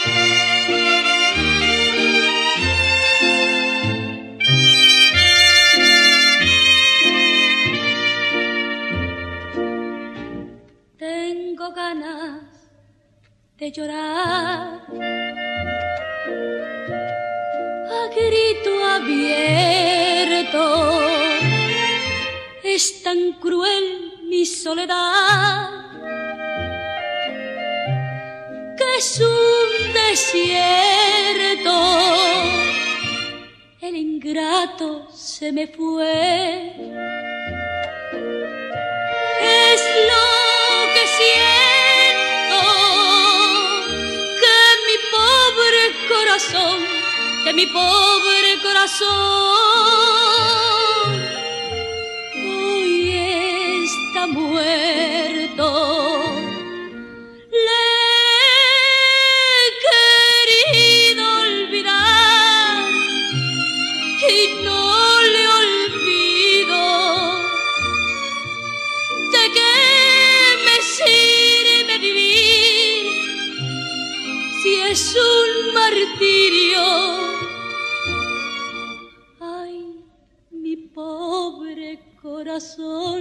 Tengo ganas de llorar a grito abierto. Es tan cruel mi soledad que es un desierto. El ingrato se me fue. Es lo que siento, que mi pobre corazón hoy está muerto. Le he querido olvidar y no le olvido. ¿De qué me sirve vivir si es un martirio? Ay, mi pobre corazón,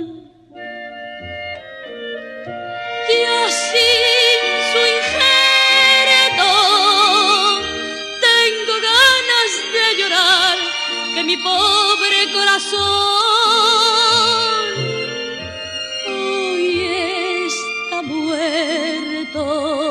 yo sin su injerto tengo ganas de llorar, que mi pobre corazón hoy está muerto.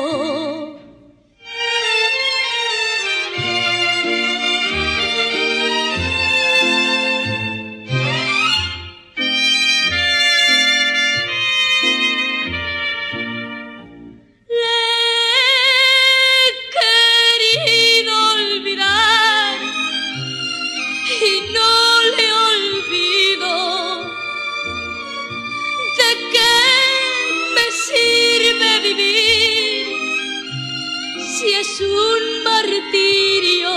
Si es un martirio,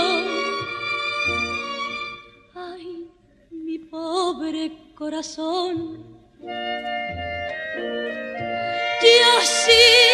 ay, mi pobre corazón, yo sí